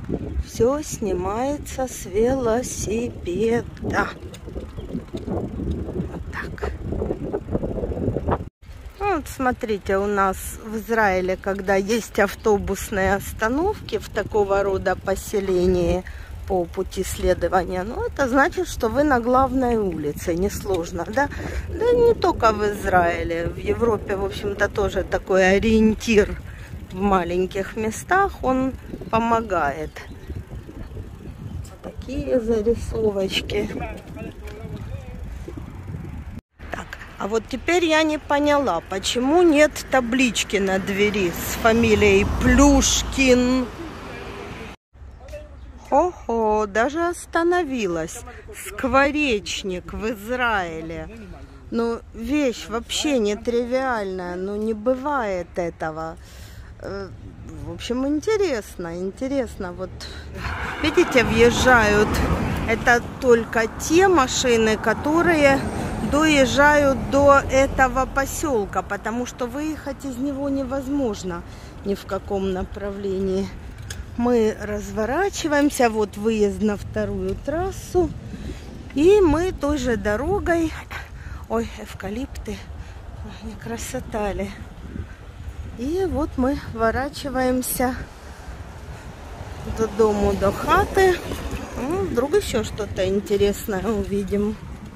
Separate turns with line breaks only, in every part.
Все снимается с велосипеда. Вот так. Вот смотрите, у нас в Израиле, когда есть автобусные остановки в такого рода поселении по пути следования, ну, это значит, что вы на главной улице, несложно, да? Да не только в Израиле, в Европе, в общем-то, тоже такой ориентир в маленьких местах, он помогает. Такие зарисовочки. А вот теперь я не поняла, почему нет таблички на двери с фамилией Плюшкин. Хо-хо, даже остановилась. Скворечник в Израиле. Ну, вещь вообще нетривиальная, ну не бывает этого. В общем, интересно. Вот, видите, въезжают. Это только те машины, которые доезжают до этого поселка, потому что выехать из него невозможно ни в каком направлении. Мы разворачиваемся, вот выезд на вторую трассу, и мы той же дорогой, ой, эвкалипты, не красота ли. И вот мы ворачиваемся до дому, до хаты. Ну, вдруг еще что-то интересное увидим.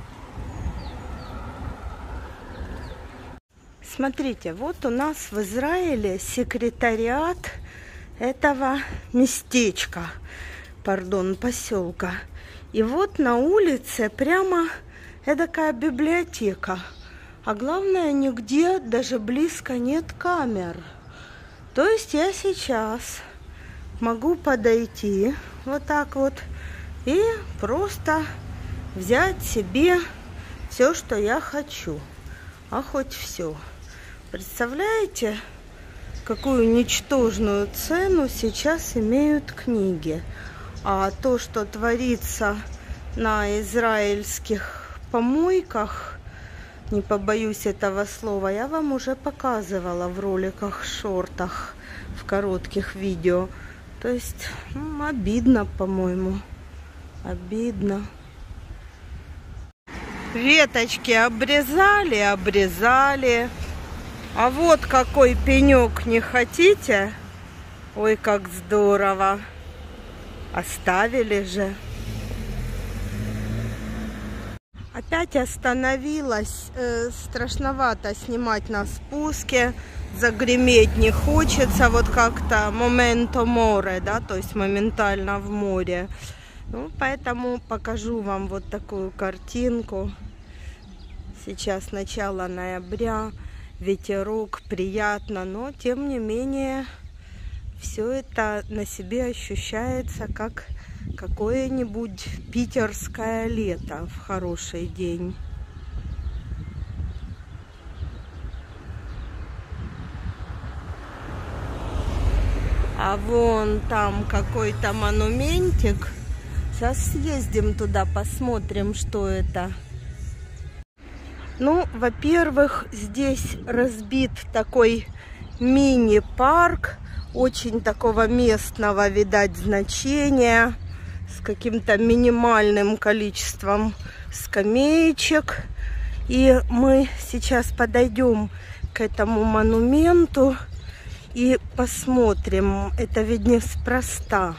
Смотрите, вот у нас в Израиле секретариат этого местечка, поселка. И вот на улице прямо эдакая библиотека. А главное, нигде даже близко нет камер. То есть я сейчас могу подойти вот так вот и просто взять себе все, что я хочу. А хоть все. Представляете, какую ничтожную цену сейчас имеют книги? А то, что творится на израильских помойках, не побоюсь этого слова, я вам уже показывала в роликах, шортах, в коротких видео. То есть, обидно, по-моему. Обидно. Веточки обрезали. А вот какой пенек, не хотите? Ой, как здорово. Оставили же. Опять остановилась. Страшновато снимать на спуске. Загреметь не хочется. Вот как-то моменто море, да, то есть моментально в море. Ну, поэтому покажу вам вот такую картинку. Сейчас начало ноября. Ветерок, приятно, но тем не менее все это на себе ощущается как какое-нибудь питерское лето в хороший день. А вон там какой-то монументик. Сейчас съездим туда, посмотрим, что это. Ну, во-первых, здесь разбит такой мини-парк, очень такого местного, видать, значения, с каким-то минимальным количеством скамеечек. И мы сейчас подойдем к этому монументу и посмотрим. Это ведь неспроста.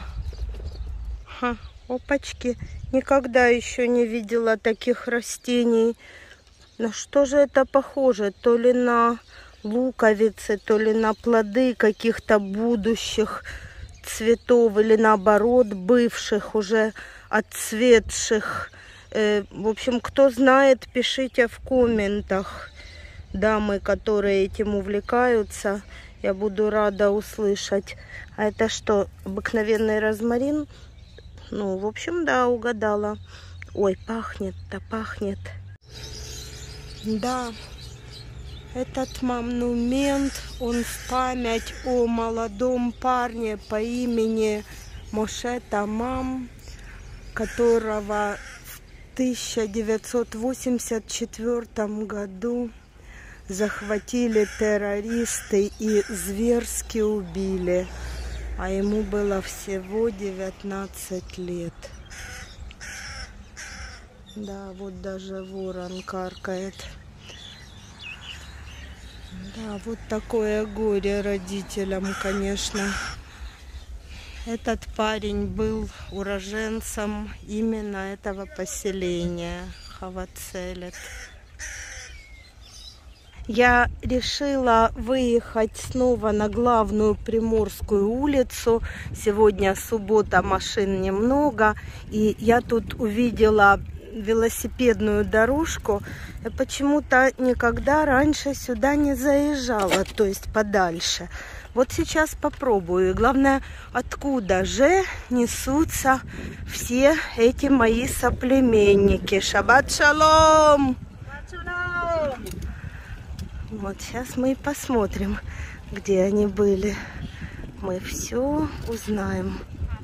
Опачки, никогда еще не видела таких растений. На что же это похоже? То ли на луковицы, то ли на плоды каких-то будущих цветов, или наоборот, бывших, уже отцветших. В общем, кто знает, пишите в комментах. Дамы, которые этим увлекаются, я буду рада услышать. А это что, обыкновенный розмарин? Ну, в общем, да, угадала. Ой, пахнет-то, пахнет. Да, этот монумент, он в память о молодом парне по имени Моше Тамам, которого в 1984 году захватили террористы и зверски убили. А ему было всего 19 лет. Да, вот даже ворон каркает. Да, вот такое горе родителям, конечно. Этот парень был уроженцем именно этого поселения Хавацелет. Я решила выехать снова на главную Приморскую улицу. Сегодня суббота, машин немного. И я тут увидела велосипедную дорожку. Я почему-то никогда раньше сюда не заезжала, то есть подальше. Вот сейчас попробую. И главное, откуда же несутся все эти мои соплеменники. Шаббат шалом! Вот сейчас мы и посмотрим, где они были. Мы все узнаем.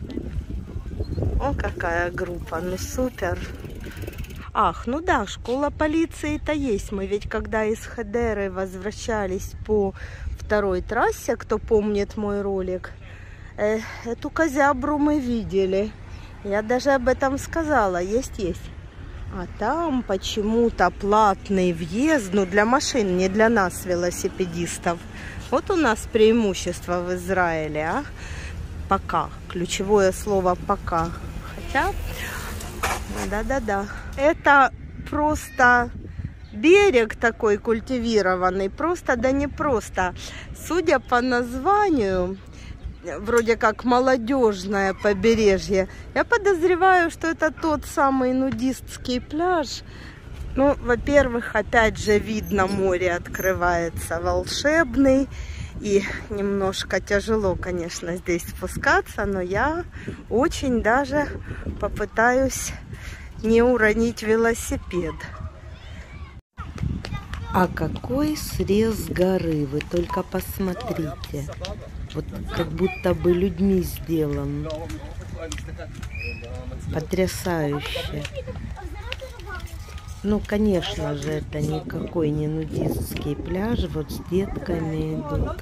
О, какая группа, ну супер. Ах, ну да, школа полиции-то есть. Мы ведь когда из Хедеры возвращались по второй трассе, кто помнит мой ролик, эту козябру мы видели. Я даже об этом сказала. Есть. А там почему-то платный въезд, ну для машин, не для нас, велосипедистов. Вот у нас преимущество в Израиле, а? Пока. Ключевое слово пока. Хотя, да. Это просто берег такой культивированный, просто да не просто. Судя по названию, вроде как молодежное побережье, я подозреваю, что это тот самый нудистский пляж. Ну, во-первых, опять же видно, море открывается, волшебный. И немножко тяжело, конечно, здесь спускаться, но я очень даже попытаюсь не уронить велосипед. А какой срез горы, вы только посмотрите. Вот как будто бы людьми сделан. Потрясающе. Ну, конечно же, это никакой не нудистский пляж. Вот с детками идут.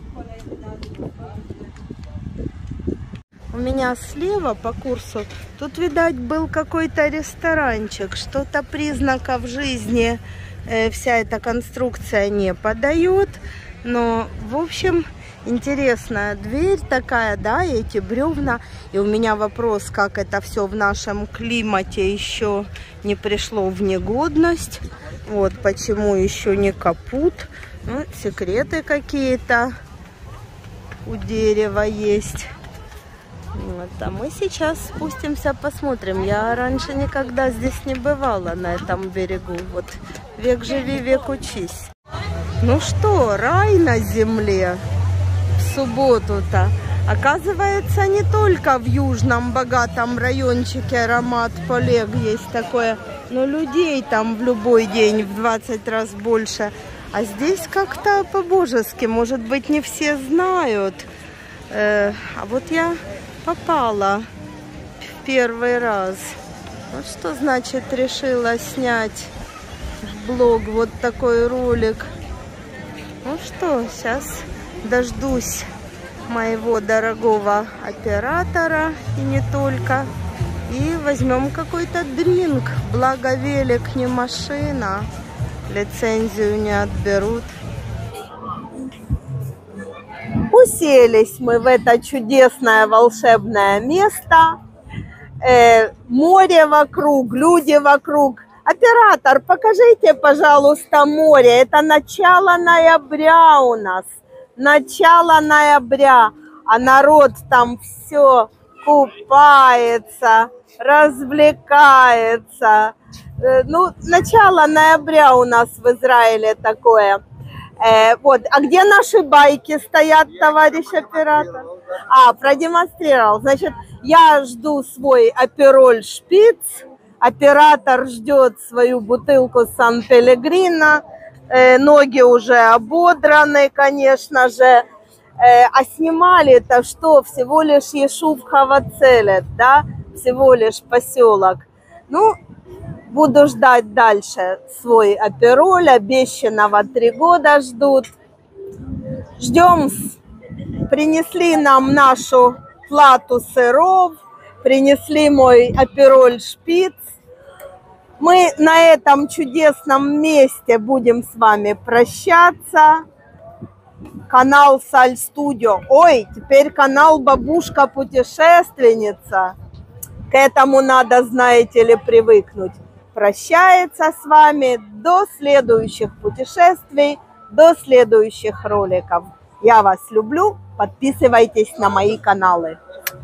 У меня слева по курсу, тут, видать, был какой-то ресторанчик. Что-то признаков жизни вся эта конструкция не подает. Но, в общем, интересная дверь такая, да, и эти бревна. И у меня вопрос, как это все в нашем климате еще не пришло в негодность. Вот почему еще не капут. Ну, секреты какие-то у дерева есть. Вот, а мы сейчас спустимся, посмотрим. Я раньше никогда здесь не бывала, на этом берегу. Вот век живи, век учись. Ну что, рай на земле в субботу-то. Оказывается, не только в южном богатом райончике Рамат Полег есть такое, но людей там в любой день в 20 раз больше. А здесь как-то по-божески, может быть, не все знают. А вот я попала в первый раз. Вот что значит решила снять в блог вот такой ролик. Ну что, сейчас дождусь моего дорогого оператора и не только. И возьмем какой-то дринк. Благо велик не машина. Лицензию не отберут. Уселись мы в это чудесное волшебное место. Море вокруг, люди вокруг. Оператор, покажите, пожалуйста, море. Это начало ноября у нас. Начало ноября. А народ там все купается, развлекается. Ну, начало ноября у нас в Израиле такое. Вот. А где наши байки стоят, товарищ оператор? А, продемонстрировал. Значит, я жду свой апероль шпиц. Оператор ждет свою бутылку Сан-Пелегрино. Ноги уже ободраны, конечно же. А снимали-то что? Всего лишь Ешув Хавацелет, да? Всего лишь поселок. Ну, буду ждать дальше свой апероль. Обещанного 3 года ждут. Ждем. принесли нам нашу плату сыров, принесли мой апероль шпиц. Мы на этом чудесном месте будем с вами прощаться. Канал Саль Студио. Ой, теперь канал Бабушка-путешественница. К этому надо, знаете ли, привыкнуть. Прощается с вами до следующих путешествий, до следующих роликов. Я вас люблю. Подписывайтесь на мои каналы.